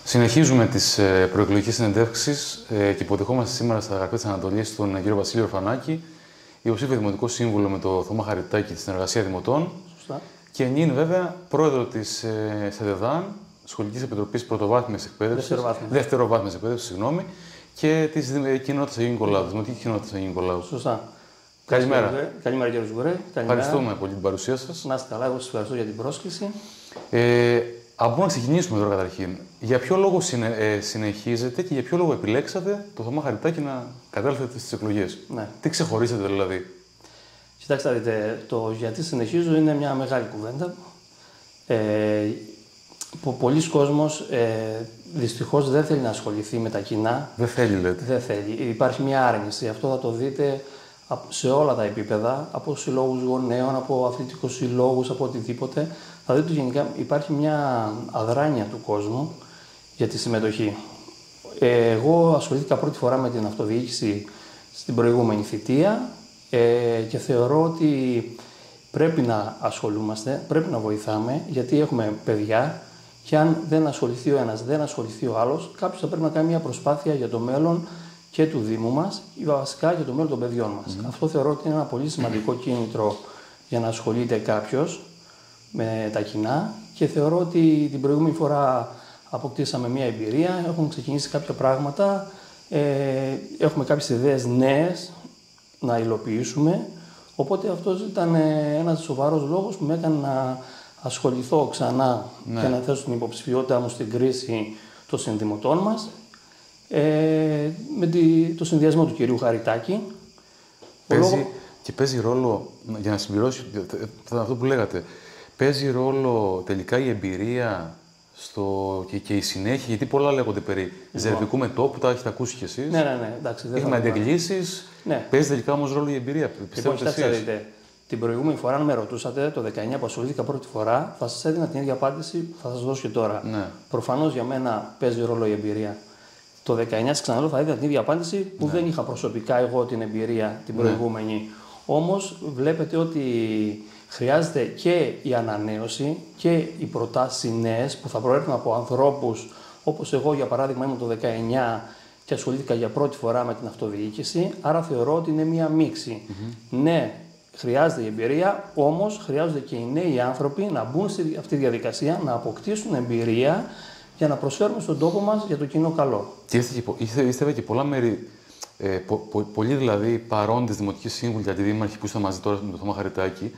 Συνεχίζουμε τις προεκλογικές συνεντεύξεις και υποδεχόμαστε σήμερα στα γραφεία της Ανατολής τον κύριο Βασίλειο Ορφανάκη, υποψήφιο Δημοτικό Σύμβουλο με το Θωμά Χαριτάκη στη Συνεργασία Δημοτών. Σωστά. Και νυν βέβαια πρόεδρο της ΣΕΔΕΔΑΝ, Σχολικής Επιτροπής Πρωτοβάθμιας Εκπαίδευσης, Δευτεροβάθμιας Εκπαίδευσης, συγγνώμη, και της κοινότητας Αγίου Νικολάου, της Δημοτικής Κοινότητας Αγίου Νικολάου. Σωστά. Καλημέρα. Καλημέρα, κύριε Ζουγκουρέ. Ευχαριστούμε πολύ την παρουσία σας. Να είστε καλά, εγώ σας ευχαριστώ για την πρόσκληση. Από να ξεκινήσουμε τώρα καταρχήν. Για ποιο λόγο συνεχίζετε και για ποιο λόγο επιλέξατε το Θωμά Χαριτάκη να κατέλθετε στις εκλογές? Ναι. Τι ξεχωρίσατε δηλαδή? Κοιτάξτε, δείτε, το γιατί συνεχίζω είναι μια μεγάλη κουβέντα. Πολλοί κόσμος δυστυχώς δεν θέλει να ασχοληθεί με τα κοινά. Δεν θέλει, λέτε. Δεν θέλει. Υπάρχει μια άρνηση. Αυτό θα το δείτε σε όλα τα επίπεδα, από συλλόγους γονέων, από αθλητικούς συλλόγους, από οτιδήποτε. Θα δείτε ότι γενικά υπάρχει μια αδράνεια του κόσμου για τη συμμετοχή. Εγώ ασχολήθηκα πρώτη φορά με την αυτοδιοίκηση στην προηγούμενη θητεία και θεωρώ ότι πρέπει να ασχολούμαστε, πρέπει να βοηθάμε, γιατί έχουμε παιδιά και αν δεν ασχοληθεί ο ένας, δεν ασχοληθεί ο άλλος, κάποιος θα πρέπει να κάνει μια προσπάθεια για το μέλλον και του Δήμου μας, βασικά για το μέλλον των παιδιών μας. Αυτό θεωρώ ότι είναι ένα πολύ σημαντικό κίνητρο για να ασχολείται κάποιος με τα κοινά και θεωρώ ότι την προηγούμενη φορά αποκτήσαμε μια εμπειρία, έχουμε ξεκινήσει κάποια πράγματα, έχουμε κάποιες ιδέες νέες να υλοποιήσουμε, οπότε αυτός ήταν ένας σοβαρός λόγος που με έκανε να ασχοληθώ ξανά και να θέσω την υποψηφιότητά μου στην κρίση των συνδημοτών μας με το συνδυασμό του κυρίου Χαριτάκη. Και παίζει ρόλο, για να συμπληρώσω αυτό που λέγατε, παίζει ρόλο τελικά η εμπειρία και η συνέχεια, γιατί πολλά λέγονται περί ζερβικού μετώπου, τα έχετε ακούσει κι εσείς. Ναι, εντάξει. Είχαμε αντεγκλήσεις, παίζει τελικά όμως ρόλο η εμπειρία, πιστεύετε εσείς? Την προηγούμενη φορά, αν με ρωτούσατε, το 19 που ασχολήθηκα πρώτη φορά, θα σας έδινα την ίδια απάντηση που θα σας δώσω και τώρα. Ναι. Προφανώς για μένα παίζει ρόλο η εμπειρία. Το 19, ξαναλέω, θα έδινα την ίδια απάντηση που δεν είχα προσωπικά εγώ την εμπειρία την προηγούμενη. Όμως βλέπετε ότι χρειάζεται και η ανανέωση και οι προτάσεις νέες που θα προέρχονται από ανθρώπους όπως εγώ, για παράδειγμα, ήμουν το 19 και ασχολήθηκα για πρώτη φορά με την αυτοδιοίκηση. Άρα θεωρώ ότι είναι μία μίξη. Ναι, χρειάζεται η εμπειρία, όμως χρειάζονται και οι νέοι άνθρωποι να μπουν σε αυτή τη διαδικασία, να αποκτήσουν εμπειρία για να προσφέρουμε στον τόπο μας για το κοινό καλό. Και είστε και πολλά μέρη, πολλοί δηλαδή παρόντες δημοτικοί σύμβουλοι και αντιδήμαρχοι που είστε μαζί τώρα με τον Θωμά Χαριτάκη.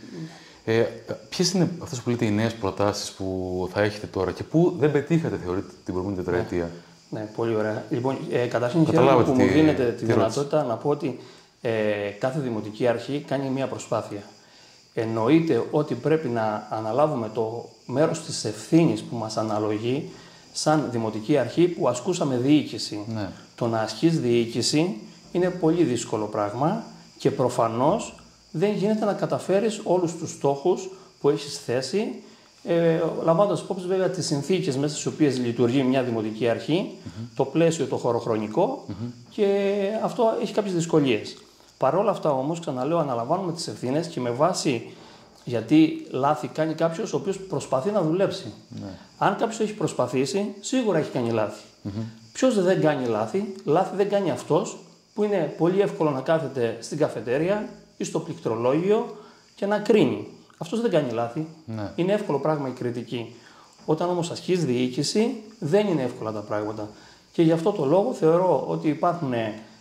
Ποιες είναι αυτές που λέτε οι νέες προτάσεις που θα έχετε τώρα και που δεν πετύχατε, θεωρείτε, την προηγούμενη τετραετία? Ναι, πολύ ωραία. Λοιπόν, καταρχήν χαίρομαι που μου δίνετε τη δυνατότητα να πω ότι κάθε δημοτική αρχή κάνει μια προσπάθεια. Εννοείται ότι πρέπει να αναλάβουμε το μέρος της ευθύνης που μας αναλογεί σαν δημοτική αρχή που ασκούσαμε διοίκηση. Ναι. Το να ασκείς διοίκηση είναι πολύ δύσκολο πράγμα και προφανώς δεν γίνεται να καταφέρεις όλους τους στόχους που έχεις θέσει, λαμβάνοντας υπόψη βέβαια τις συνθήκες μέσα στις οποίες λειτουργεί μια δημοτική αρχή, το πλαίσιο το χωροχρονικό και αυτό έχει κάποιες δυσκολίες. Παρ' όλα αυτά όμως, ξαναλέω, αναλαμβάνουμε τις ευθύνες και με βάση γιατί λάθη κάνει κάποιος ο οποίος προσπαθεί να δουλέψει. Αν κάποιος έχει προσπαθήσει, σίγουρα έχει κάνει λάθη. Ποιος δεν κάνει λάθη? Λάθη δεν κάνει αυτός που είναι πολύ εύκολο να κάθεται στην καφετέρια ή στο πληκτρολόγιο και να κρίνει. Αυτός δεν κάνει λάθη. Είναι εύκολο πράγμα η κριτική. Όταν όμως ασκείς διοίκηση, δεν είναι εύκολα τα πράγματα. Και γι' αυτό το λόγο θεωρώ ότι υπάρχουν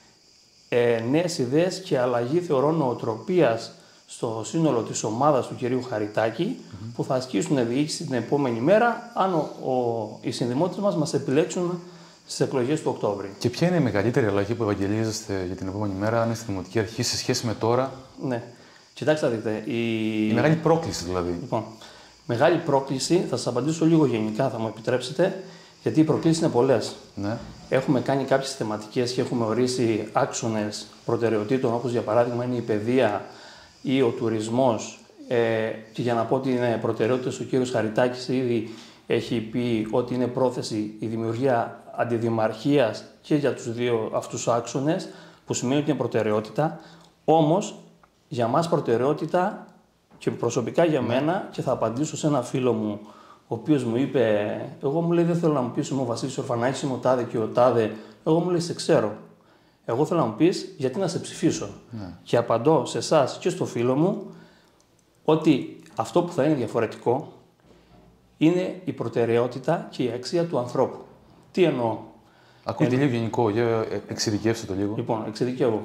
νέες ιδέες και αλλαγή, θεωρώ, νοοτροπίας στο σύνολο της ομάδας του κυρίου Χαριτάκη, που θα ασκήσουν διοίκηση την επόμενη μέρα, αν οι συνδημότες μας επιλέξουν στις εκλογές του Οκτώβρη. Και ποια είναι η μεγαλύτερη αλλαγή που ευαγγελίζεστε για την επόμενη μέρα, αν είστε δημοτική αρχή, σε σχέση με τώρα? Ναι. Κοιτάξτε, δείτε. Η μεγάλη πρόκληση δηλαδή. Λοιπόν, μεγάλη πρόκληση, θα σας απαντήσω λίγο γενικά, θα μου επιτρέψετε, γιατί οι προκλήσεις είναι πολλές. Ναι. Έχουμε κάνει κάποιες θεματικές και έχουμε ορίσει άξονες προτεραιοτήτων, όπως για παράδειγμα είναι η παιδεία ή ο τουρισμός. Και για να πω ότι είναι προτεραιότητες, ο κύριος Χαριτάκης ήδη έχει πει ότι είναι πρόθεση η δημιουργία αντιδημαρχίας και για τους δύο αυτούς άξονες, που σημαίνει ότι είναι προτεραιότητα. Όμως, για μας προτεραιότητα και προσωπικά για μένα, και θα απαντήσω σε ένα φίλο μου ο οποίος μου είπε, εγώ μου λέει δεν θέλω να μου πεις είμαι ο Βασίλης Ορφανάκης, είμαι ο τάδε και ο τάδε. Εγώ μου λέει σε ξέρω. Εγώ θέλω να μου πεις γιατί να σε ψηφίσω. Ναι. Και απαντώ σε εσάς και στο φίλο μου ότι αυτό που θα είναι διαφορετικό είναι η προτεραιότητα και η αξία του ανθρώπου. Τι εννοώ. Ακούγεται λίγο γενικό, για εξειδικεύστε το λίγο. Λοιπόν, εξειδικεύω.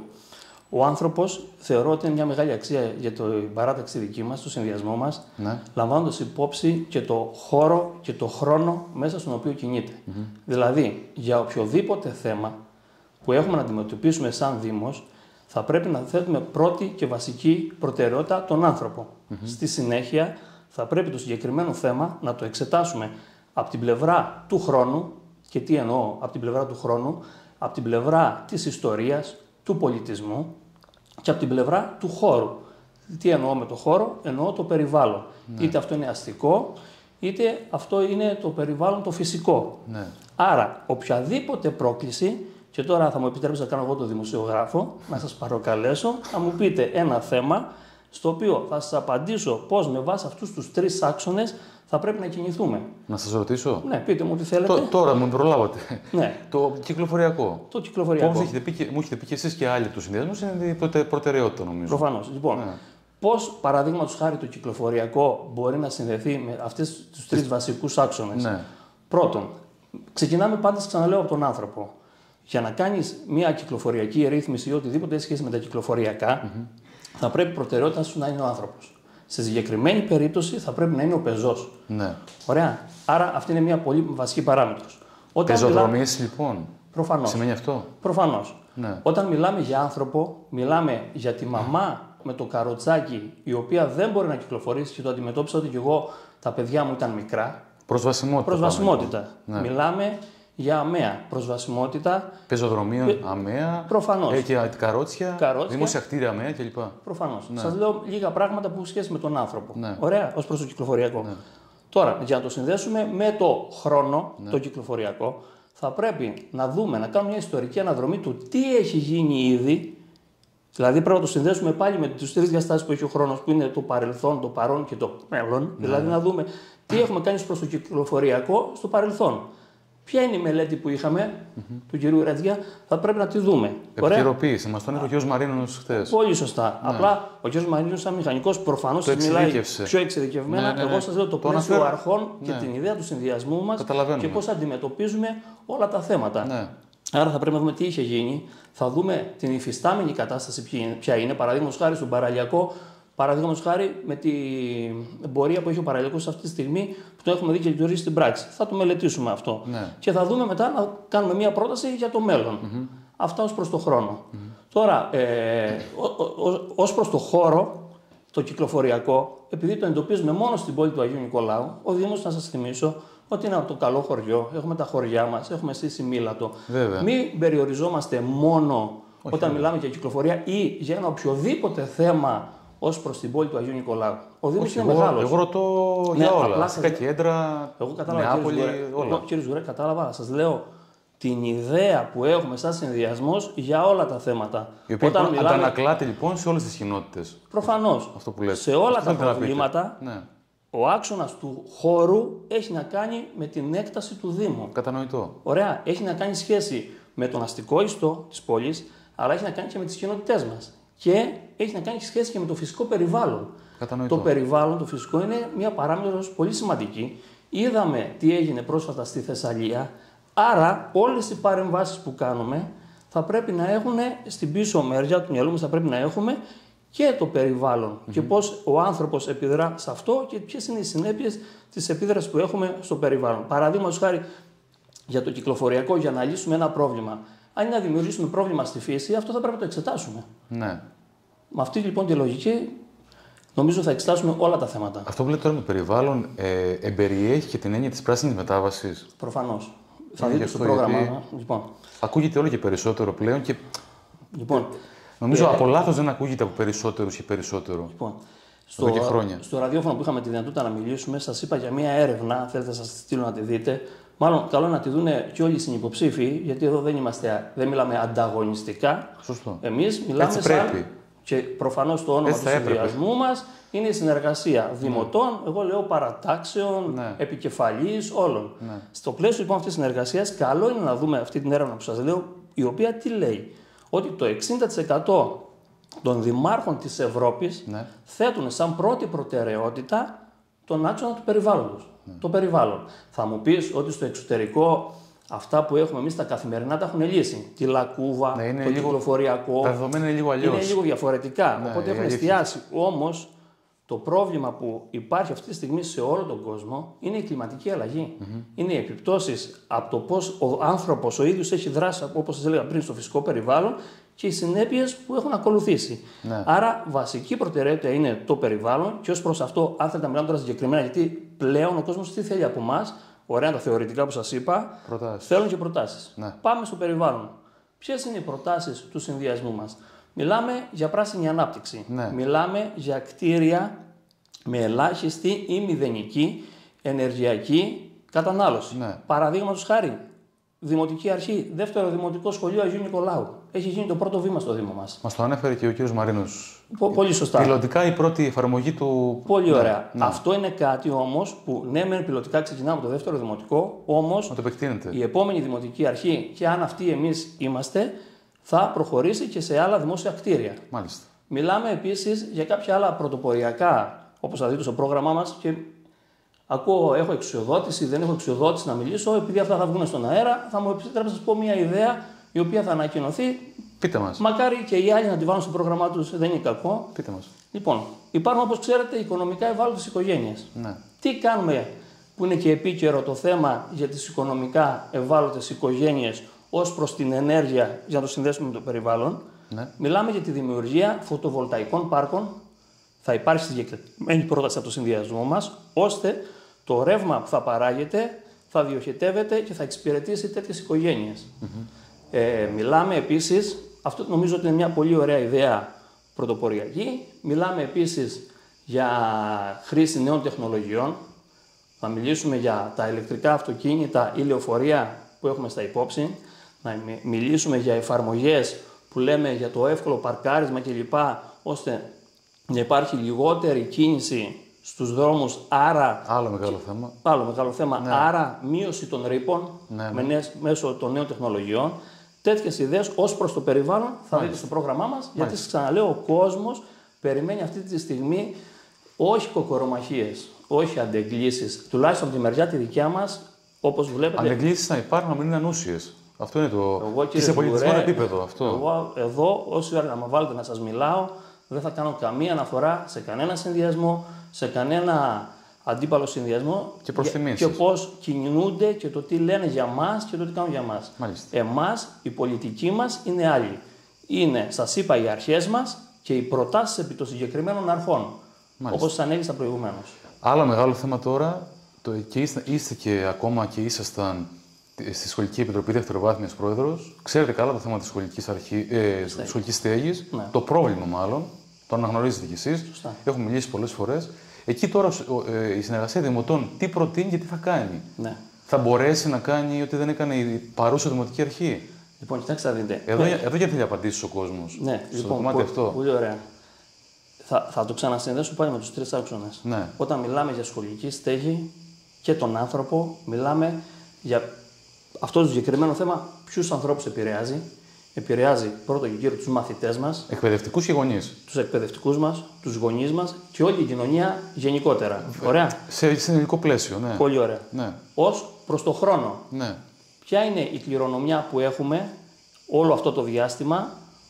Ο άνθρωπος θεωρώ ότι είναι μια μεγάλη αξία για την παράταξη δική μας, το συνδυασμό μας, Ναι. λαμβάνοντας υπόψη και το χώρο και το χρόνο μέσα στον οποίο κινείται. Δηλαδή, για οποιοδήποτε θέμα που έχουμε να αντιμετωπίσουμε σαν Δήμος, θα πρέπει να θέτουμε πρώτη και βασική προτεραιότητα τον άνθρωπο. Στη συνέχεια, θα πρέπει το συγκεκριμένο θέμα να το εξετάσουμε από την πλευρά του χρόνου. Και τι εννοώ από την πλευρά του χρόνου, από την πλευρά της ιστορίας, του πολιτισμού και από την πλευρά του χώρου. Τι εννοώ με το χώρο, εννοώ το περιβάλλον. Ναι. Είτε αυτό είναι αστικό, είτε αυτό είναι το περιβάλλον το φυσικό. Ναι. Άρα, οποιαδήποτε πρόκληση, και τώρα θα μου επιτρέψετε να κάνω εγώ το δημοσιογράφο, να σας παρακαλέσω, να μου πείτε ένα θέμα, στο οποίο θα σας απαντήσω πώς με βάση αυτούς τους 3 άξονες θα πρέπει να κινηθούμε. Να σας ρωτήσω. Ναι, πείτε μου τι θέλετε. Τώρα μου προλάβατε. Ναι. Το κυκλοφοριακό. Το κυκλοφοριακό. Όπως μου έχετε πει και εσείς και άλλοι από τους συνδυασμούς, είναι η προτεραιότητα νομίζω. Προφανώς. Λοιπόν, Ναι. πώς παραδείγματος χάρη το κυκλοφοριακό μπορεί να συνδεθεί με αυτές τους 3 βασικούς άξονες. Ναι. Πρώτον, ξεκινάμε πάντα, ξαναλέω, από τον άνθρωπο. Για να κάνεις μια κυκλοφοριακή ρύθμιση ή οτιδήποτε έχει σχέση με τα κυκλοφοριακά, θα πρέπει η προτεραιότητα σου να είναι ο άνθρωπος. Σε συγκεκριμένη περίπτωση θα πρέπει να είναι ο πεζός. Ναι. Ωραία. Άρα αυτή είναι μια πολύ βασική παράμετρος. Πεζοδρομίες λοιπόν. Προφανώς. Σημαίνει αυτό. Προφανώς. Ναι. Όταν μιλάμε για άνθρωπο, μιλάμε για τη μαμά με το καροτσάκι, η οποία δεν μπορεί να κυκλοφορήσει και το αντιμετώπισα ότι και εγώ τα παιδιά μου ήταν μικρά. Προσβασιμότητα. Προσβασιμότητα. Ναι. Μιλάμε για αμαία. Προσβασιμότητα. Πεζοδρομίων, αμαία. Προφανώς. Και καρότσια, δημόσια κτίρια αμαία κλπ. Προφανώς. Ναι. Σας λέω λίγα πράγματα που έχουν σχέση με τον άνθρωπο. Ναι. Ωραία, ως προς το κυκλοφοριακό. Ναι. Τώρα, για να το συνδέσουμε με το χρόνο, το κυκλοφοριακό, θα πρέπει να δούμε, να κάνουμε μια ιστορική αναδρομή του τι έχει γίνει ήδη. Δηλαδή, πρέπει να το συνδέσουμε πάλι με τις 3 διαστάσεις που έχει ο χρόνος, που είναι το παρελθόν, το παρόν και το μέλλον. Δηλαδή, να δούμε τι έχουμε κάνει προς το κυκλοφοριακό στο παρελθόν. Ποια είναι η μελέτη που είχαμε του κυρίου Ρετζιά, θα πρέπει να τη δούμε. Επικαιροποίηση. Μας τον είπε ο κ. Μαρίνος χθες. Πολύ σωστά. Απλά ο κ. Μαρίνος, σαν μηχανικός, προφανώς μιλάει πιο εξειδικευμένα. Εγώ σας λέω το πλαίσιο αρχών και την ιδέα του συνδυασμού μας και πώς αντιμετωπίζουμε όλα τα θέματα. Ναι. Άρα θα πρέπει να δούμε τι είχε γίνει, θα δούμε την υφιστάμενη κατάσταση ποια είναι. Παραδείγματος χάρη στον παραλιακό, παραδείγματος χάρη με την πορεία που έχει ο παραλιακός αυτή τη στιγμή που το έχουμε δει και λειτουργεί στην πράξη. Θα το μελετήσουμε αυτό. Ναι. Και θα δούμε μετά να κάνουμε μια πρόταση για το μέλλον. Αυτά ως προς το χρόνο. Τώρα, ως προς το χώρο, το κυκλοφοριακό, επειδή το εντοπίζουμε μόνο στην πόλη του Αγίου Νικολάου, ο Δήμος, να σας θυμίσω, ότι είναι το καλό χωριό, έχουμε τα χωριά μας, έχουμε στήσει Μήλατο. Μην περιοριζόμαστε μόνο όταν μιλάμε για κυκλοφορία ή για ένα οποιοδήποτε θέμα ως προς την πόλη του Αγίου Νικολάου. Ο Δήμος είναι μεγάλος. Εγώ ρωτώ για όλα. Αστικά κέντρα, Νεάπολη, όλα. Κύριε Ζουρέ, κατάλαβα. Σας λέω την ιδέα που έχουμε σαν συνδυασμός για όλα τα θέματα. Η οποία αντανακλάται λοιπόν σε όλες τις κοινότητες. Προφανώς. Αυτό που λέτε. Σε όλα τα προβλήματα. Ναι. Ο άξονας του χώρου έχει να κάνει με την έκταση του Δήμου. Κατανοητό. Ωραία. Έχει να κάνει σχέση με τον αστικό ιστό της πόλης, αλλά έχει να κάνει και με τις κοινότητές μας. Και έχει να κάνει σχέση και με το φυσικό περιβάλλον. Κατανοητό. Το περιβάλλον, το φυσικό, είναι μια παράμετρος πολύ σημαντική. Είδαμε τι έγινε πρόσφατα στη Θεσσαλία. Άρα, όλες οι παρεμβάσεις που κάνουμε θα πρέπει να έχουν στην πίσω μεριά του μυαλού μας, θα πρέπει να έχουμε και το περιβάλλον και πώς ο άνθρωπος επιδρά σε αυτό και ποιες είναι οι συνέπειες της επίδρασης που έχουμε στο περιβάλλον. Παραδείγματος χάρη για το κυκλοφοριακό, για να λύσουμε ένα πρόβλημα. Αν είναι να δημιουργήσουμε πρόβλημα στη φύση, αυτό θα πρέπει να το εξετάσουμε. Ναι. Με αυτή λοιπόν τη λογική, νομίζω θα εξετάσουμε όλα τα θέματα. Αυτό που λέτε τώρα με το περιβάλλον εμπεριέχει και την έννοια της πράσινης μετάβασης. Προφανώς. Θα δείτε στο πρόγραμμα. Λοιπόν. Ακούγεται όλο και περισσότερο πλέον και. Λοιπόν, νομίζω από λάθος δεν ακούγεται από περισσότερους και περισσότερο. Λοιπόν, στο ραδιόφωνο που είχαμε τη δυνατότητα να μιλήσουμε, σας είπα για μια έρευνα. Αν θέλετε, σας τη στείλω να τη δείτε. Μάλλον καλό να τη δουν και όλοι οι συνυποψήφοι, γιατί εδώ δεν μιλάμε ανταγωνιστικά. Σωστό. Εμείς μιλάμε Έτσι πρέπει. Και προφανώς το όνομα του συνδυασμού μας είναι η συνεργασία δημοτών, εγώ λέω παρατάξεων, επικεφαλής, όλων. Στο πλαίσιο λοιπόν αυτής της συνεργασίας, καλό είναι να δούμε αυτή την έρευνα που σας λέω, η οποία τι λέει? Ότι το 60% των δημάρχων της Ευρώπης θέτουν σαν πρώτη προτεραιότητα τον άξονα του περιβάλλοντος. Το περιβάλλον. Θα μου πεις ότι στο εξωτερικό αυτά που έχουμε εμείς τα καθημερινά τα έχουν λύσει. Τη λακκούβα, το κυκλοφοριακό. Τα δεδομένα είναι λίγο αλλιώς. Είναι λίγο διαφορετικά. Οπότε έχουν εστιάσει. Όμως το πρόβλημα που υπάρχει αυτή τη στιγμή σε όλο τον κόσμο είναι η κλιματική αλλαγή. Είναι οι επιπτώσεις από το πώς ο άνθρωπος ο ίδιος έχει δράσει, όπως σας έλεγα πριν, στο φυσικό περιβάλλον και οι συνέπειες που έχουν ακολουθήσει. Άρα, βασική προτεραιότητα είναι το περιβάλλον και ως προς αυτό, αν θέλετε να μιλάμε τώρα συγκεκριμένα, γιατί πλέον ο κόσμος τι θέλει από εμάς, ωραία τα θεωρητικά που σας είπα, θέλουν και προτάσεις. Πάμε στο περιβάλλον. Ποιες είναι οι προτάσεις του συνδυασμού μας? Μιλάμε για πράσινη ανάπτυξη. Μιλάμε για κτίρια με ελάχιστη ή μηδενική ενεργειακή κατανάλωση. Παραδείγματος χάρη, Δημοτική Αρχή, δεύτερο Δημοτικό Σχολείο Αγίου Νικολάου. Έχει γίνει το πρώτο βήμα στο Δήμο μας. Μας το ανέφερε και ο κ. Μαρίνος. Πολύ σωστά. Πιλωτικά η πρώτη εφαρμογή του. Πολύ ωραία. Αυτό είναι κάτι όμως που ναι, μεν πιλωτικά ξεκινάμε το δεύτερο Δημοτικό, όμως η επόμενη Δημοτική Αρχή, και αν αυτοί εμείς είμαστε, θα προχωρήσει και σε άλλα δημόσια κτίρια. Μάλιστα. Μιλάμε επίσης για κάποια άλλα πρωτοποριακά, όπως θα δείτε στο πρόγραμμά μας, και ακούω, έχω εξουσιοδότηση, δεν έχω εξουσιοδότηση να μιλήσω, επειδή αυτά θα βγουν στον αέρα, θα μου επιτρέψετε να σας πω μια ιδέα η οποία θα ανακοινωθεί. Πείτε μας. Μακάρι και οι άλλοι να τη βάλουν στο πρόγραμμά τους, δεν είναι κακό. Πείτε μας. Λοιπόν, υπάρχουν, όπως ξέρετε, οικονομικά ευάλωτες οικογένειες. Τι κάνουμε που είναι και επίκαιρο το θέμα για τις οικονομικά ευάλωτες οικογένειες ως προς την ενέργεια, για να το συνδέσουμε με το περιβάλλον? Μιλάμε για τη δημιουργία φωτοβολταϊκών πάρκων. Θα υπάρξει συγκεκριμένη πρόταση από το συνδυασμό μας, ώστε το ρεύμα που θα παράγεται θα διοχετεύεται και θα εξυπηρετήσει τέτοιες οικογένειες. Μιλάμε επίσης, αυτό νομίζω ότι είναι μια πολύ ωραία ιδέα πρωτοποριακή, μιλάμε επίσης για χρήση νέων τεχνολογιών. Θα μιλήσουμε για τα ηλεκτρικά αυτοκίνητα ή λεωφορεία που έχουμε στα υπόψη. Να μιλήσουμε για εφαρμογές που λέμε για το εύκολο παρκάρισμα κλπ. Ώστε να υπάρχει λιγότερη κίνηση στους δρόμους, άρα. Άλλο μεγάλο θέμα. Άλλο μεγάλο θέμα. Άρα μείωση των ρήπων μέσω των νέων τεχνολογιών. Τέτοιες ιδέες ως προς το περιβάλλον θα δείτε στο πρόγραμμά μας. Γιατί σας ξαναλέω, ο κόσμος περιμένει αυτή τη στιγμή όχι κοκορομαχίες, όχι αντεγκλήσεις. Τουλάχιστον από τη μεριά τη δικιά μας, όπως βλέπετε. Αντεγκλήσεις να υπάρχουν, να μην είναι ανούσιες. Αυτό είναι το. Και σε πολιτισμένο επίπεδο αυτό. Εγώ εδώ, όση ώρα να με βάλετε να σας μιλάω, δεν θα κάνω καμία αναφορά σε κανένα συνδυασμό, σε κανένα αντίπαλο συνδυασμό και πώς κινούνται και το τι λένε για μας και το τι κάνουν για μας. Εμάς, η πολιτική μας είναι άλλη. Είναι, σας είπα, οι αρχές μας και οι προτάσεις επί των συγκεκριμένων αρχών. Όπως σας ανέλησα προηγουμένως. Άλλο μεγάλο θέμα τώρα, και είστε και ακόμα και ήσασταν στη Σχολική Επιτροπή Δευτεροβάθμιας Πρόεδρος. Ξέρετε καλά το θέμα της σχολικής στέγης, το πρόβλημα μάλλον, το αναγνωρίζετε κι εσείς. Έχουμε μιλήσει πολλές φορές. Εκεί τώρα η συνεργασία δημοτών τι προτείνει και τι θα κάνει. Θα μπορέσει να κάνει ό,τι δεν έκανε η παρούσα Δημοτική Αρχή? Λοιπόν, κοιτάξτε να δείτε. Εδώ γιατί θέλει απαντήσει ο κόσμος. Στο κομμάτι αυτό. Πολύ ωραία. Θα το ξανασυνδέσω πάλι με τους τρεις άξονες. Όταν μιλάμε για σχολική στέγη και τον άνθρωπο, μιλάμε για αυτό το συγκεκριμένο θέμα, ποιους ανθρώπους επηρεάζει. Επηρεάζει πρώτα και κύριο τους μαθητές μας. Εκπαιδευτικούς και γονείς. Τους εκπαιδευτικούς μας, τους γονείς μας και όλη η κοινωνία γενικότερα. Ωραία. Σε συνολικό πλαίσιο, ναι. Πολύ ωραία. Ως προς το χρόνο. Ποια είναι η κληρονομιά που έχουμε όλο αυτό το διάστημα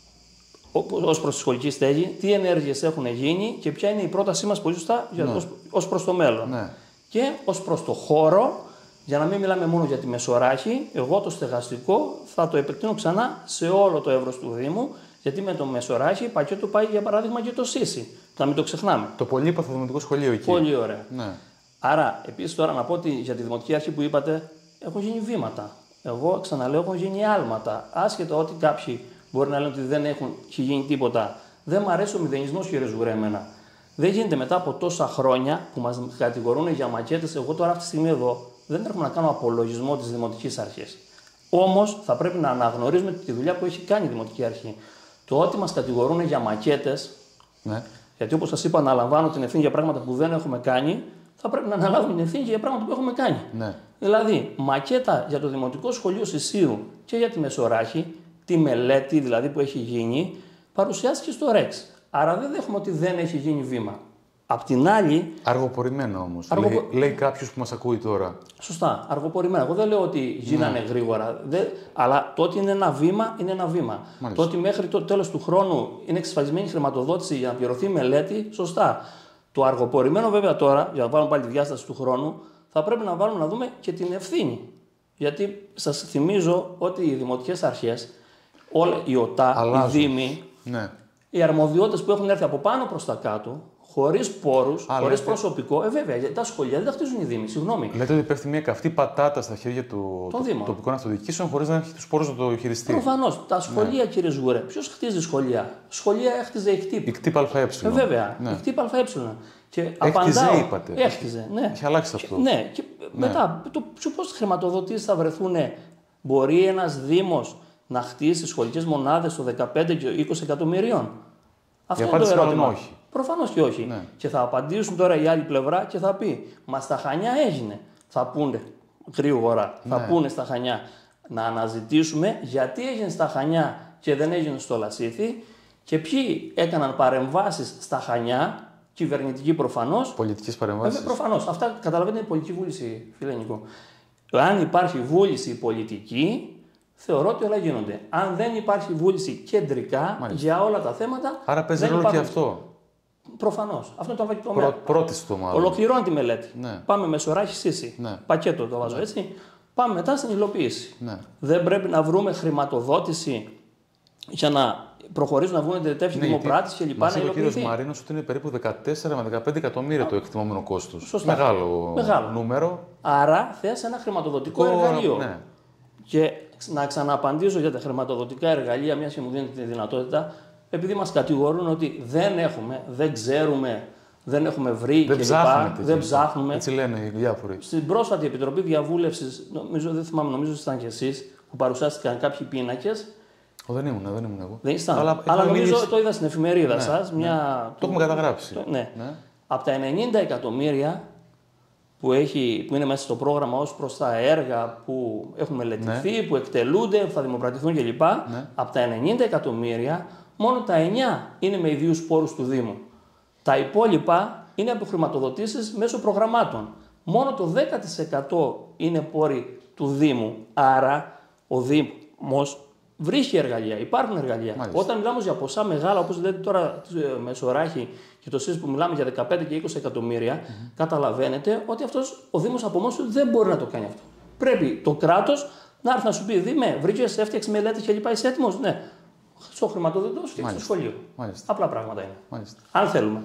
ως προς τη σχολική στέγη, τι ενέργειες έχουν γίνει και ποια είναι η πρότασή μας πολύ σωστά ως προς το μέλλον. Και ως προς το χώρο. Για να μην μιλάμε μόνο για τη Μεσοράχη, εγώ το στεγαστικό θα το επεκτείνω ξανά σε όλο το εύρος του Δήμου, γιατί με το Μεσοράχη πακέτο πάει για παράδειγμα και το Σύση. Να μην το ξεχνάμε. Το πολύπαθο Δημοτικό Σχολείο εκεί. Πολύ ωραία. Άρα, επίσης τώρα να πω ότι για τη Δημοτική Αρχή που είπατε, έχουν γίνει βήματα. Εγώ ξαναλέω, έχουν γίνει άλματα. Άσχετα ότι κάποιοι μπορεί να λένε ότι δεν έχει γίνει τίποτα. Δεν μου αρέσει ο μηδενισμός, κύριε Ζουγρέ, εμένα. Δεν γίνεται μετά από τόσα χρόνια που μας κατηγορούν για μακέτες. Εγώ τώρα αυτή τη στιγμή εδώ δεν έρχομαι να κάνω απολογισμό της Δημοτικής Αρχής. Όμως θα πρέπει να αναγνωρίζουμε τη δουλειά που έχει κάνει η Δημοτική Αρχή. Το ότι μας κατηγορούν για μακέτες, Ναι. γιατί όπως σας είπα, αναλαμβάνω την ευθύνη για πράγματα που δεν έχουμε κάνει, θα πρέπει να αναλάβουμε την ευθύνη για πράγματα που έχουμε κάνει. Ναι. Δηλαδή, μακέτα για το Δημοτικό Σχολείο Συσσίου και για τη Μεσοράχη, τη μελέτη δηλαδή που έχει γίνει, παρουσιάστηκε στο ΡΕΞ. Άρα δεν δέχομαι ότι δεν έχει γίνει βήμα. Απ' την άλλη. Αργοπορημένο όμως. Λέει κάποιος που μας ακούει τώρα. Σωστά, αργοπορημένα. Εγώ δεν λέω ότι γίνανε γρήγορα. Αλλά το ότι είναι ένα βήμα, είναι ένα βήμα. Μάλιστα. Το ότι μέχρι το τέλος του χρόνου είναι εξασφαλισμένη χρηματοδότηση για να πληρωθεί η μελέτη, σωστά. Το αργοπορημένο βέβαια τώρα, για να βάλουμε πάλι τη διάσταση του χρόνου, θα πρέπει να βάλουμε να δούμε και την ευθύνη. Γιατί σας θυμίζω ότι οι δημοτικές αρχές, οι ΟΤΑ, αλλάζουν. οι Δήμοι, Ναι. οι αρμοδιότητες που έχουν έρθει από πάνω προς τα κάτω, χωρίς πόρους, χωρίς προσωπικό. Βέβαια, γιατί τα σχολεία δεν τα χτίζουν οι Δήμοι. Συγγνώμη. Λέτε ότι πέφτει μια καυτή πατάτα στα χέρια του τοπικών αυτοδιοικήσεων χωρίς να έχει τους πόρους να το χειριστεί. Προφανώς. Τα σχολεία, κύριε Ζγούρε, ποιος χτίζει σχολεία? Σχολεία έχτιζε η ΚΤΙΠ. Η ΚΤΙΠ ΑΕ. Βέβαια. Ναι. Η ΚΤΙΠ ΑΕ. Και Έχτιζε, απαντάω. είπατε. Έχτιζε, ναι. Έχει αλλάξει αυτό. Ναι. Και μετά, πώς χρηματοδοτήσεις θα βρεθούν? Μπορεί ένας Δήμος να χτίσει σχολικές μονάδες των 15 και 20 εκατομμυρίων? Αυτό είναι το ερώτημα. Όχι. Προφανώς και όχι. Ναι. Και θα απαντήσουν τώρα η άλλη πλευρά και θα πει: μα στα Χανιά έγινε. Θα πούνε γρήγορα, θα πούνε στα Χανιά να αναζητήσουμε γιατί έγινε στα Χανιά και δεν έγινε στο Λασίθι και ποιοι έκαναν παρεμβάσεις στα Χανιά, κυβερνητικοί προφανώς. Πολιτικές παρεμβάσεις. Προφανώς. Αυτά καταλαβαίνετε είναι πολιτική βούληση, φίλε Νικό. Αν υπάρχει βούληση πολιτική, θεωρώ ότι όλα γίνονται. Αν δεν υπάρχει βούληση κεντρικά για όλα τα θέματα. Άρα παίζει ρόλο και αυτό. Προφανώς. Αυτό είναι το βαγγελικό. Πρώτη στο μάλλον. Ολοκληρώνει τη μελέτη. Ναι. Πάμε Μεσοράχη Σύση. Ναι. Πακέτο το βάζω έτσι. Πάμε μετά στην υλοποίηση. Ναι. Δεν πρέπει να βρούμε χρηματοδότηση για να προχωρήσουν να βγουν τέτοιοι δημοπράτες και λοιπά. Μας είπε ο κύριος Μαρίνος ότι είναι περίπου 14 με 15 εκατομμύρια το εκτιμόμενο κόστος. Σωστά. Μεγάλο νούμερο. Άρα θες ένα χρηματοδοτικό εργαλείο. Ναι. Και να ξαναπαντήσω για τα χρηματοδοτικά εργαλεία, μια και μου δίνετε τη δυνατότητα, επειδή μας κατηγορούν ότι δεν έχουμε, δεν ξέρουμε, δεν έχουμε βρει δεν δεν ψάχνουμε. Έτσι λένε οι διάφοροι. Στην πρόσφατη Επιτροπή Διαβούλευσης, νομίζω ότι ήσασταν κι εσείς, που παρουσιάστηκαν κάποιοι πίνακες. Δεν ήμουν εγώ. Δεν ήσταν. Αλλά νομίζω το είδα στην εφημερίδα σας. Το έχουμε καταγράψει. Ναι. Από τα 90 εκατομμύρια που είναι μέσα στο πρόγραμμα ως προς τα έργα που έχουν μελετηθεί, που εκτελούνται, που θα δημοπρατηθούν κλπ. Από τα 90 εκατομμύρια, μόνο τα 9 είναι με ιδίους πόρους του Δήμου. Τα υπόλοιπα είναι από χρηματοδοτήσεις μέσω προγραμμάτων. Μόνο το 10% είναι πόροι του Δήμου. Άρα ο Δήμος βρίσκει εργαλεία, υπάρχουν εργαλεία. Μάλιστα. Όταν μιλάμε για ποσά μεγάλα, όπως λέτε τώρα Μεσοράχη και το ΣΥΣ που μιλάμε για 15 και 20 εκατομμύρια, καταλαβαίνετε ότι ο Δήμος από μόνος του δεν μπορεί να το κάνει αυτό. Πρέπει το κράτος να έρθει να σου πει: Δήμε, βρήκες, έφτιαξε μελέτες και λοιπά, είσαι έτοιμος? Ναι. Στο χρηματοδοτικό σου και στο σχολείο. Μάλιστα. Απλά πράγματα είναι. Μάλιστα. Αν θέλουμε.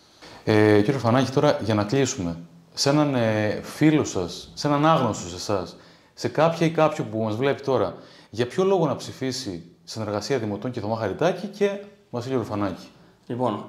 Κύριε Φανάκη, τώρα για να κλείσουμε, σε έναν φίλο σας, σε έναν άγνωστο σε εσάς, σε κάποια ή κάποιο που μας βλέπει τώρα, για ποιο λόγο να ψηφίσει συνεργασία Δημοτών και Θωμά Χαριτάκη και Βασίλειο Ρουφανάκη? Λοιπόν,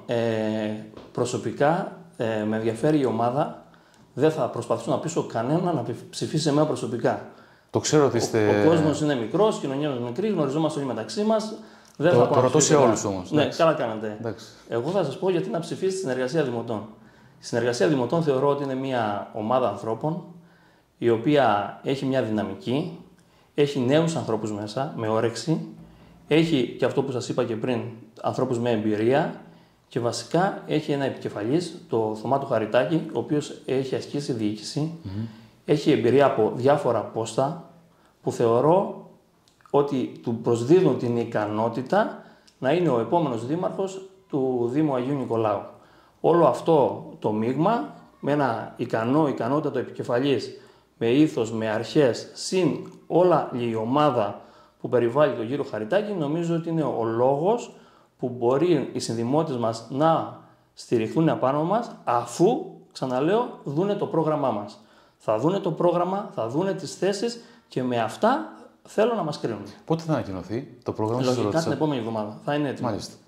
προσωπικά με ενδιαφέρει η ομάδα. Δεν θα προσπαθήσω να πείσω κανένα να ψηφίσει εμένα προσωπικά. Το ξέρω ότι είστε. Ο κόσμος είναι μικρός, η κοινωνία είναι μικρή, γνωριζόμαστε όλοι μεταξύ μας. Το ρωτώ σε όλους όμως. Ναι, καλά κάνετε. Εντάξει. Εγώ θα σας πω γιατί να ψηφίσει τη συνεργασία Δημοτών. Η συνεργασία Δημοτών θεωρώ ότι είναι μια ομάδα ανθρώπων η οποία έχει μια δυναμική, έχει νέους ανθρώπους μέσα με όρεξη, έχει και αυτό που σας είπα και πριν, ανθρώπους με εμπειρία και βασικά έχει ένα επικεφαλής, το Θωμά του Χαριτάκη, ο οποίος έχει ασκήσει διοίκηση, έχει εμπειρία από διάφορα πόστα που θεωρώ ότι του προσδίδουν την ικανότητα να είναι ο επόμενος δήμαρχος του Δήμου Αγίου Νικολάου. Όλο αυτό το μείγμα με ένα ικανότατο επικεφαλής, με ήθος, με αρχές, συν όλα η ομάδα που περιβάλλει τον κύριο Χαριτάκη, νομίζω ότι είναι ο λόγος που μπορεί οι συνδημότες μας να στηριχθούν απάνω μας, αφού, ξαναλέω, δούνε το πρόγραμμά μας. Θα δούνε το πρόγραμμα, θα δούνε τις θέσεις και με αυτά θέλω να μας κρίνουν. Πότε θα ανακοινωθεί το πρόγραμμα? Λογικά την επόμενη εβδομάδα. Θα είναι έτοιμο. Μάλιστα.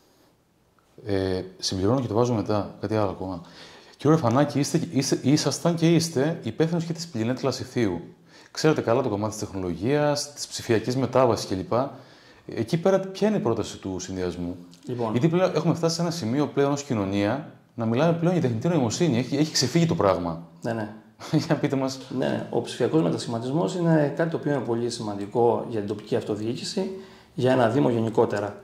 Συμπληρώνω και το βάζω μετά, κάτι άλλο ακόμα. Κύριε Φανάκη, ήσασταν και είστε υπεύθυνος και της Πλινέτ Λασιθίου. Ξέρετε καλά το κομμάτι της τεχνολογίας, της ψηφιακής μετάβασης κλπ. Εκεί πέρα, ποια είναι η πρόταση του συνδυασμού? Λοιπόν. Γιατί πλέον έχουμε φτάσει σε ένα σημείο πλέον ως κοινωνία να μιλάμε πλέον για τεχνητή νοημοσύνη. Έχει ξεφύγει το πράγμα. Ναι. Για πείτε μας. Ναι, ο ψηφιακός μετασχηματισμός είναι κάτι το οποίο είναι πολύ σημαντικό για την τοπική αυτοδιοίκηση, για ένα Δήμο γενικότερα.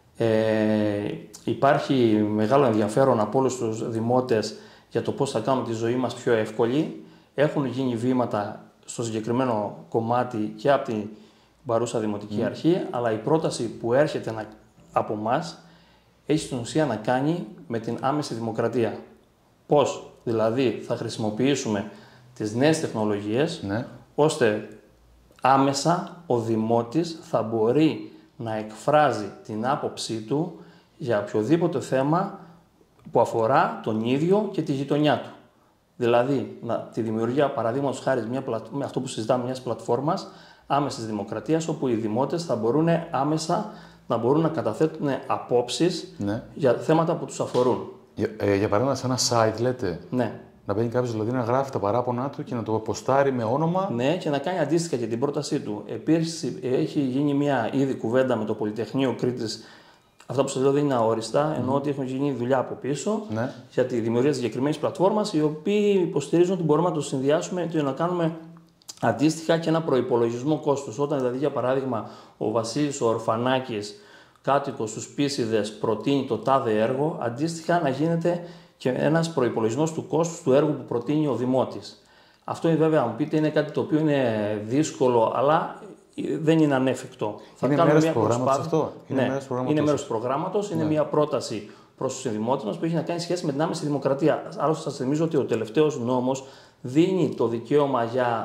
Υπάρχει μεγάλο ενδιαφέρον από όλους τους δημότες για το πώς θα κάνουμε τη ζωή μας πιο εύκολη. Έχουν γίνει βήματα στο συγκεκριμένο κομμάτι και από την παρούσα Δημοτική Αρχή, αλλά η πρόταση που έρχεται από εμάς έχει στην ουσία να κάνει με την άμεση δημοκρατία. Πώς δηλαδή θα χρησιμοποιήσουμε τις νέες τεχνολογίες, ώστε άμεσα ο δημότης θα μπορεί να εκφράζει την άποψή του για οποιοδήποτε θέμα που αφορά τον ίδιο και τη γειτονιά του. Δηλαδή, τη δημιουργία, παραδείγματος χάρη, με αυτό που συζητάμε, μιας πλατφόρμας άμεσης δημοκρατίας, όπου οι δημότες θα μπορούν άμεσα να καταθέτουν απόψεις για θέματα που τους αφορούν. Για παράδειγμα, σε ένα site λέτε. Ναι. Να μπαίνει κάποιος δηλαδή να γράφει τα παράπονά του και να το ποστάρει με όνομα. Ναι, και να κάνει αντίστοιχα και την πρότασή του. Επίσης, έχει γίνει μια ήδη κουβέντα με το Πολυτεχνείο Κρήτης. Αυτά που σας λέω δεν είναι αόριστα, ενώ ότι έχουν γίνει δουλειά από πίσω για τη δημιουργία της συγκεκριμένης πλατφόρμας, οι οποίοι υποστηρίζουν ότι μπορούμε να το συνδυάσουμε και να κάνουμε αντίστοιχα και ένα προϋπολογισμό κόστους. Όταν δηλαδή, για παράδειγμα, ο Βασίλης ο Ορφανάκης, κάτοικος στους Πίσιδες, προτείνει το τάδε έργο, αντίστοιχα να γίνεται και ένας προϋπολογισμός του κόστους του έργου που προτείνει ο Δημότης. Αυτό βέβαια, αν μου πείτε, είναι κάτι το οποίο είναι δύσκολο, αλλά δεν είναι ανέφικτο. Είναι μέρος του προγράμματος αυτό. Είναι μέρος του προγράμματος. Είναι μια πρόταση προς τους συνδημότες μας που έχει να κάνει σχέση με την άμεση δημοκρατία. Άλλωστε, σας θυμίζω ότι ο τελευταίος νόμος δίνει το δικαίωμα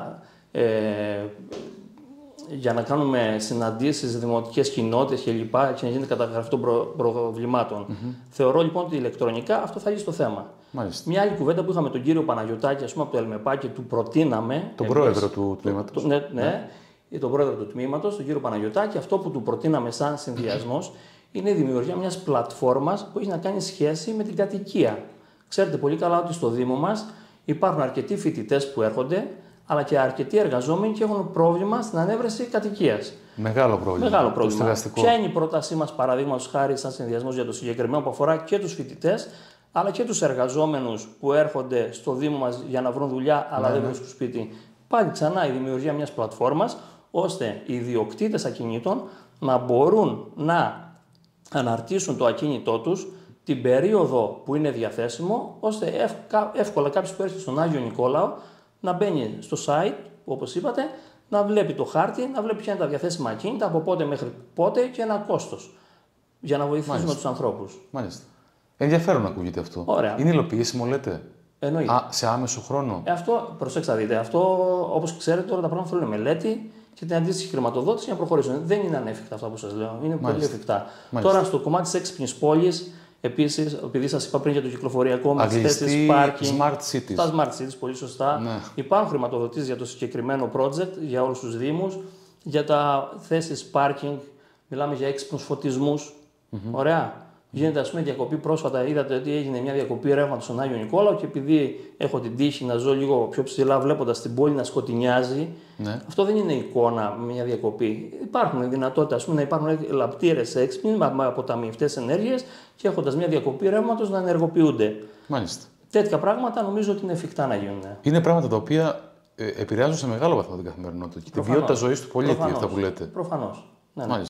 για να κάνουμε συναντήσεις, δημοτικές κοινότητες κλπ. Και να γίνεται καταγραφή των προβλημάτων. Θεωρώ λοιπόν ότι ηλεκτρονικά αυτό θα λύσει το θέμα. Μάλιστα. Μια άλλη κουβέντα που είχαμε τον κύριο Παναγιωτάκη, ας πούμε, από το ΕΛΜΕΠΑ, και του προτείναμε. Τον πρόεδρο του τμήματος. Ναι, τον πρόεδρο του τμήματος, τον κύριο Παναγιωτάκη, αυτό που του προτείναμε σαν συνδυασμός είναι η δημιουργία μιας πλατφόρμας που έχει να κάνει σχέση με την κατοικία. Ξέρετε πολύ καλά ότι στο Δήμο μας υπάρχουν αρκετοί φοιτητές που έρχονται, αλλά και αρκετοί εργαζόμενοι και έχουν πρόβλημα στην ανέβρεση κατοικίας. Μεγάλο πρόβλημα. Ποια είναι η πρότασή μας, παραδείγματος χάρη, σαν συνδυασμός για το συγκεκριμένο που αφορά και τους φοιτητές, αλλά και τους εργαζόμενους που έρχονται στο Δήμο μας για να βρουν δουλειά, αλλά δεν βρίσκουν σπίτι? Πάλι ξανά η δημιουργία μιας πλατφόρμας, ώστε οι ιδιοκτήτες ακινήτων να μπορούν να αναρτήσουν το ακίνητό τους την περίοδο που είναι διαθέσιμο, ώστε εύκολα κάποιος που έρχεται στον Άγιο Νικόλαο να μπαίνει στο site, όπως είπατε, να βλέπει το χάρτη, να βλέπει ποια είναι τα διαθέσιμα ακίνητα, από πότε μέχρι πότε και ένα κόστος, για να βοηθήσουμε τους ανθρώπους. Μάλιστα. Ενδιαφέρον ακούγεται αυτό. Ωραία. Είναι υλοποιήσιμο, λέτε? Εννοείται. Σε άμεσο χρόνο. Αυτό, προσέξτε να δείτε, αυτό όπως ξέρετε όλα τα πράγματα θέλουν μελέτη και την αντίστοιχη χρηματοδότηση για να προχωρήσουν. Δεν είναι ανέφικτα αυτά που σας λέω, είναι πολύ εφικτά. Τώρα στο κομμάτι της έξυπνης πόλης, επίσης, επειδή σας είπα πριν για το κυκλοφοριακό με τις θέσεις parking, smart cities. Τα smart cities, πολύ σωστά. Ναι. Υπάρχουν χρηματοδοτήσεις για το συγκεκριμένο project, για όλους τους δήμους, για τα θέσεις parking, μιλάμε για έξυπνους φωτισμούς. Ωραία. Γίνεται, ας πούμε, διακοπή πρόσφατα. Είδατε ότι έγινε μια διακοπή ρεύματος στον Άγιο Νικόλαο και επειδή έχω την τύχη να ζω λίγο πιο ψηλά, βλέποντας την πόλη να σκοτεινιάζει, αυτό δεν είναι εικόνα με μια διακοπή. Υπάρχουν δυνατότητες, ας πούμε, να υπάρχουν λαπτήρες έξυπνοι με αποταμιευτές ενέργειες και έχοντας μια διακοπή ρεύματος να ενεργοποιούνται. Μάλιστα. Τέτοια πράγματα νομίζω ότι είναι εφικτά να γίνουν. Είναι πράγματα τα οποία επηρεάζουν σε μεγάλο βαθμό την καθημερινότητα και τη ποιότητα ζωής του πολίτη, αυτά που λέτε. Προφανώς. Ναι.